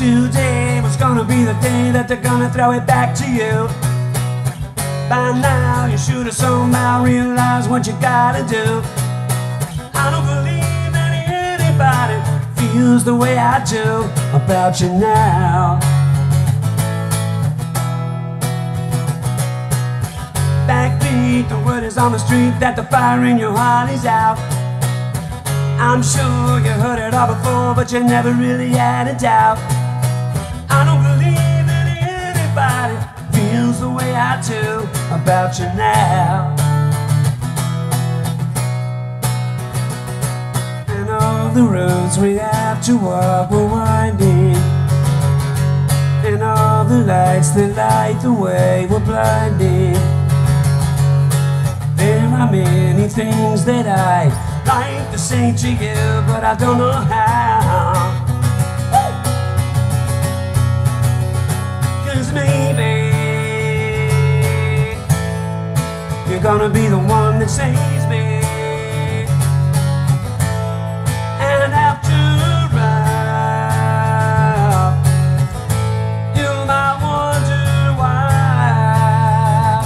Today was gonna be the day that they're gonna throw it back to you. By now you should have somehow realized what you gotta do. I don't believe that anybody feels the way I do about you now. Backbeat, the word is on the street that the fire in your heart is out. I'm sure you heard it all before, but you never really had a doubt. I don't believe that anybody feels the way I do about you now. And all the roads we have to walk were winding, and all the lights that light the way were blinding. There are many things that I'd like to say to you, but I don't know how. Cause maybe you're gonna be the one that saves me. And after all, you might wonder why.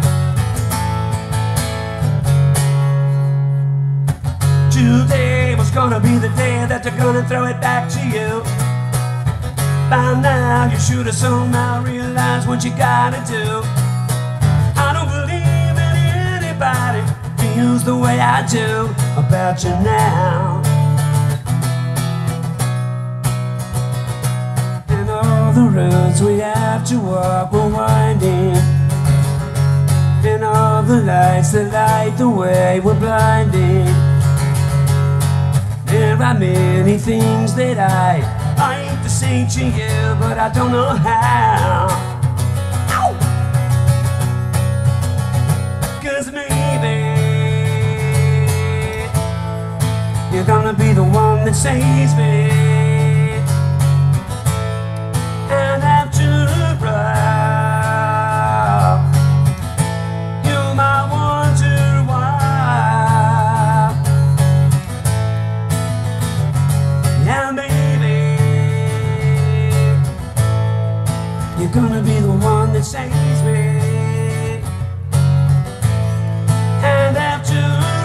Today was gonna be the day that they're gonna throw it back to you. By now you should have somehow realized what you gotta do. I don't believe that anybody feels the way I do about you now. And all the roads we have to walk were winding, and all the lights that light the way were blinding. There are many things that I like to say to you, but I don't know how. Ow! Cause maybe you're gonna be the one that saves me. And after all, you might wonder why. Yeah, baby, you're gonna be the one that saves me. And after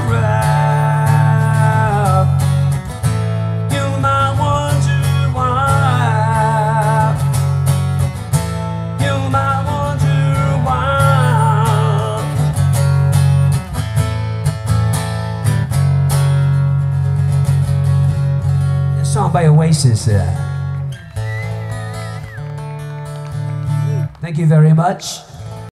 all, you might wonder why. You might wonder why. A song by Oasis. Thank you very much.